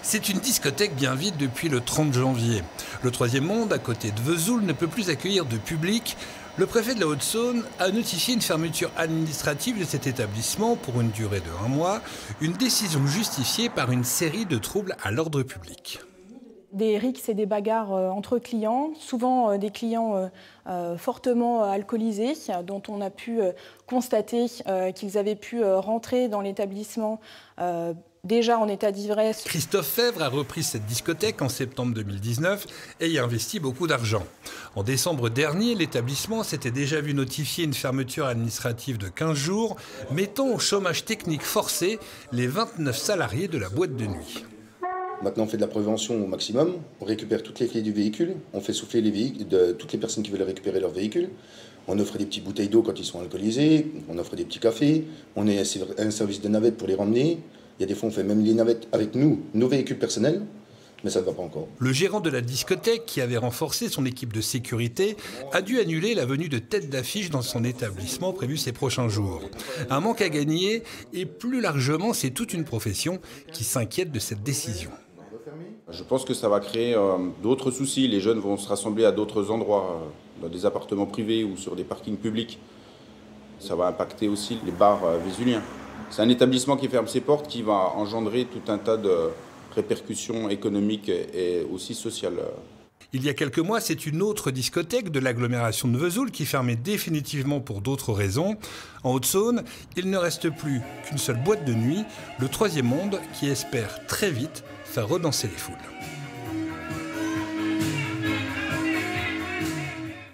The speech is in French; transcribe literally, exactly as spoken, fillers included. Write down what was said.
C'est une discothèque bien vide depuis le trente janvier. Le Troisième Monde, à côté de Vesoul, ne peut plus accueillir de public. Le préfet de la Haute-Saône a notifié une fermeture administrative de cet établissement pour une durée de un mois, une décision justifiée par une série de troubles à l'ordre public. Des rixes et des bagarres entre clients, souvent des clients fortement alcoolisés, dont on a pu constater qu'ils avaient pu rentrer dans l'établissement déjà en état d'ivresse. Christophe Fèvre a repris cette discothèque en septembre deux mille dix-neuf et y a investi beaucoup d'argent. En décembre dernier, l'établissement s'était déjà vu notifier une fermeture administrative de quinze jours, mettant au chômage technique forcé les vingt-neuf salariés de la boîte de nuit. Maintenant, on fait de la prévention au maximum. On récupère toutes les clés du véhicule. On fait souffler les véhicules de toutes les personnes qui veulent récupérer leur véhicule. On offre des petites bouteilles d'eau quand ils sont alcoolisés. On offre des petits cafés. On est un service de navette pour les ramener. Il y a des fois, on fait même les navettes avec nous, nos véhicules personnels. Mais ça ne va pas encore. Le gérant de la discothèque, qui avait renforcé son équipe de sécurité, a dû annuler la venue de têtes d'affiche dans son établissement prévu ces prochains jours. Un manque à gagner et plus largement, c'est toute une profession qui s'inquiète de cette décision. Je pense que ça va créer euh, d'autres soucis. Les jeunes vont se rassembler à d'autres endroits, euh, dans des appartements privés ou sur des parkings publics. Ça va impacter aussi les bars euh, vésuliens. C'est un établissement qui ferme ses portes, qui va engendrer tout un tas de répercussions économiques et aussi sociales. Il y a quelques mois, c'est une autre discothèque de l'agglomération de Vesoul qui fermait définitivement pour d'autres raisons. En Haute-Saône, il ne reste plus qu'une seule boîte de nuit, le Troisième Monde, qui espère très vite faire redanser les foules.